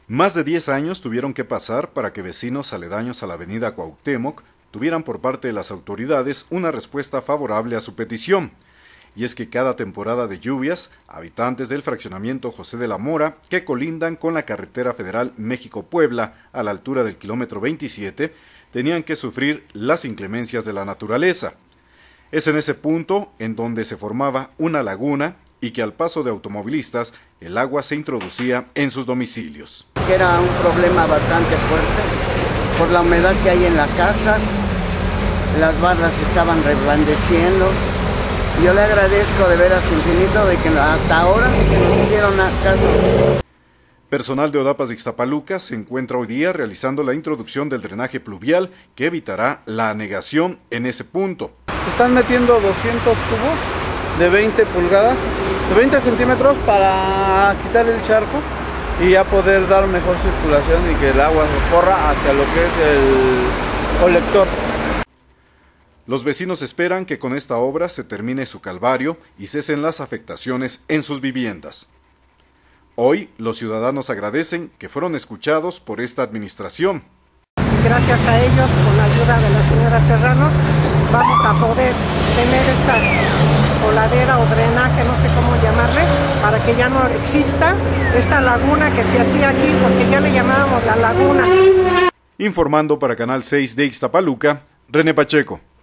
Más de 10 años tuvieron que pasar para que vecinos aledaños a la avenida Cuauhtémoc tuvieran por parte de las autoridades una respuesta favorable a su petición. Y es que cada temporada de lluvias, habitantes del fraccionamiento José de la Mora, que colindan con la carretera federal México-Puebla a la altura del kilómetro 27, tenían que sufrir las inclemencias de la naturaleza. Es en ese punto en donde se formaba una laguna y que al paso de automovilistas el agua se introducía en sus domicilios. Era un problema bastante fuerte por la humedad que hay en las casas, las barras estaban reblandeciendo. Yo le agradezco de veras infinito de que hasta ahora nos hicieron caso. Personal de Odapas de Ixtapaluca se encuentra hoy día realizando la introducción del drenaje pluvial que evitará la anegación en ese punto. Se están metiendo 200 tubos de 20 pulgadas, de 20 centímetros para quitar el charco y ya poder dar mejor circulación y que el agua se corra hacia lo que es el colector. Los vecinos esperan que con esta obra se termine su calvario y cesen las afectaciones en sus viviendas. Hoy, los ciudadanos agradecen que fueron escuchados por esta administración. Gracias a ellos, con la ayuda de la señora Serrano, vamos a poder tener esta coladera o drenaje, no sé cómo llamarle, para que ya no exista esta laguna que se hacía aquí, porque ya le llamábamos la laguna. Informando para Canal 6 de Ixtapaluca, René Pacheco.